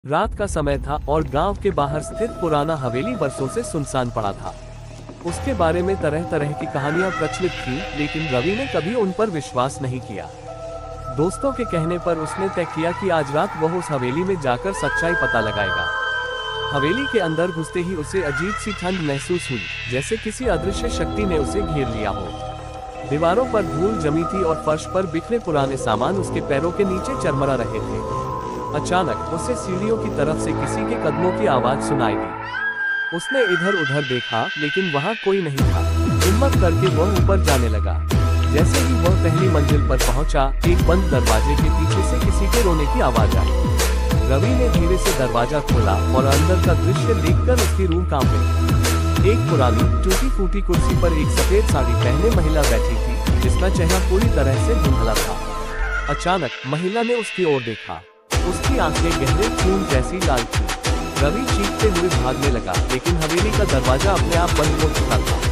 रात का समय था और गांव के बाहर स्थित पुराना हवेली बरसों से सुनसान पड़ा था। उसके बारे में तरह तरह की कहानियां प्रचलित थी, लेकिन रवि ने कभी उन पर विश्वास नहीं किया। दोस्तों के कहने पर उसने तय किया कि आज रात वह उस हवेली में जाकर सच्चाई पता लगाएगा। हवेली के अंदर घुसते ही उसे अजीब सी ठंड महसूस हुई, जैसे किसी अदृश्य शक्ति ने उसे घेर लिया हो। दीवारों पर धूल जमी थी और फर्श पर बिखरे पुराने सामान उसके पैरों के नीचे चरमरा रहे थे। अचानक उसे सीढ़ियों की तरफ से किसी के कदमों की आवाज सुनाई दी। उसने इधर उधर देखा, लेकिन वहां कोई नहीं था। हिम्मत करके वह ऊपर जाने लगा। जैसे ही वह पहली मंजिल पर पहुंचा, एक बंद दरवाजे के पीछे से किसी के रोने की आवाज आई। रवि ने धीरे से दरवाजा खोला और अंदर का दृश्य देखकर उसकी रूह कांप गई। एक पुरानी टूटी फूटी कुर्सी पर एक सफेद साड़ी पहने महिला बैठी थी, जिसका चेहरा पूरी तरह से धुंधला था। अचानक महिला ने उसकी ओर देखा। उसकी आंखें गहरे खून जैसी लाल थी। रवि चीखते हुए भागने लगा, लेकिन हवेली का दरवाजा अपने आप बंद हो चुका था।